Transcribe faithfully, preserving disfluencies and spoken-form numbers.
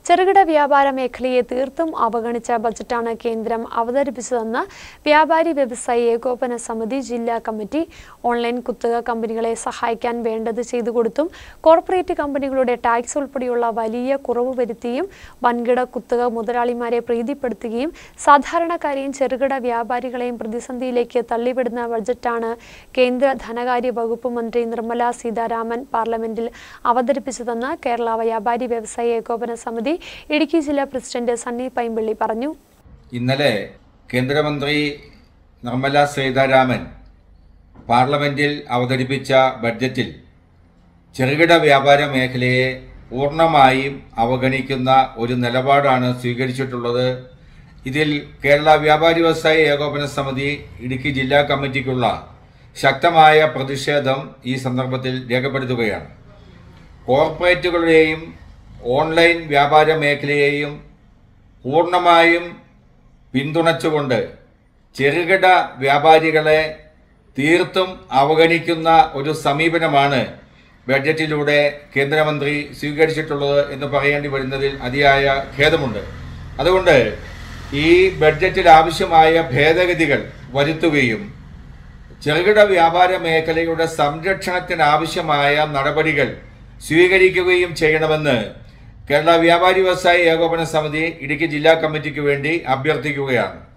ചെറുകിട വ്യാപാര മേഖലയെ തീർത്തും അവഗണിച്ച ബജറ്റാണ് കേന്ദ്രം അവതരിപ്പിച്ചതെന്ന് വ്യാപാരി വ്യവസായി ഏകോപന സമിതി ജില്ലാ കമ്മിറ്റി. ഓൺലൈൻ കുത്തക കമ്പനികളെ സഹായിക്കാൻ വേണ്ടത് ചെയ്തു കൊടുത്തും കോർപ്പറേറ്റ് കമ്പനികളുടെ ടാക്സ് ഉൾപ്പെടെയുള്ള വലിയ കുറവ് വരുത്തിയും വൻകിട കുത്തക മുതലാളിമാരെ പ്രീതിപ്പെടുത്തുകയും സാധാരണക്കാരെയും ചെറുകിട വ്യാപാരികളെയും പ്രതിസന്ധിയിലേക്ക് തള്ളിവിടുന്ന ബജറ്റാണ് കേന്ദ്ര ധനകാര്യ വകുപ്പ് മന്ത്രി നിർമ്മല സീതാരാമൻ പാർലമെന്റിൽ അവതരിപ്പിച്ചതെന്ന് കേരള വ്യാപാരി വ്യവസായി ഏകോപന സമിതി ഇടുക്കി ജില്ലാ പ്രസിഡന്റ് സണ്ണി പൈമ്പള്ളി പറഞ്ഞു. ഇന്നലെ കേന്ദ്രമന്ത്രി നിർമ്മല സീതാരാമൻ പാർലമെന്റിൽ അവതരിപ്പിച്ച ബഡ്ജറ്റിൽ ചെറുകിട വ്യാപാര മേഖലയെ പൂർണ്ണമായും അവഗണിക്കുന്ന ഒരു നിലപാടാണ് സ്വീകരിച്ചിട്ടുള്ളത്. ഇതിൽ കേരള വ്യാപാരി വ്യവസായി ഏകോപന സമിതി ഇടുക്കി ജില്ലാ കമ്മിറ്റിക്കുള്ള ശക്തമായ പ്രതിഷേധം ഈ സന്ദർഭത്തിൽ രേഖപ്പെടുത്തുകയാണ്. കോർപ്പറേറ്റുകളുടെയും ഓൺലൈൻ വ്യാപാര മേഖലയെയും പൂർണ്ണമായും പിന്തുണച്ചുകൊണ്ട് ചെറുകിട വ്യാപാരികളെ തീർത്തും അവഗണിക്കുന്ന ഒരു സമീപനമാണ് ബഡ്ജറ്റിലൂടെ കേന്ദ്രമന്ത്രി സ്വീകരിച്ചിട്ടുള്ളത് എന്ന് പറയേണ്ടി വരുന്നതിൽ അതിയായ ഖേദമുണ്ട്. അതുകൊണ്ട് ഈ ബഡ്ജറ്റിൽ ആവശ്യമായ ഭേദഗതികൾ വരുത്തുകയും ചെറുകിട വ്യാപാര മേഖലയുടെ സംരക്ഷണത്തിനാവശ്യമായ നടപടികൾ സ്വീകരിക്കുകയും ചെയ്യണമെന്ന് കേരള വ്യാപാരി വ്യവസായി ഏകോപന സമിതി ഇടുക്കി ജില്ലാ കമ്മിറ്റിക്ക് വേണ്ടി അഭ്യർത്ഥിക്കുകയാണ്.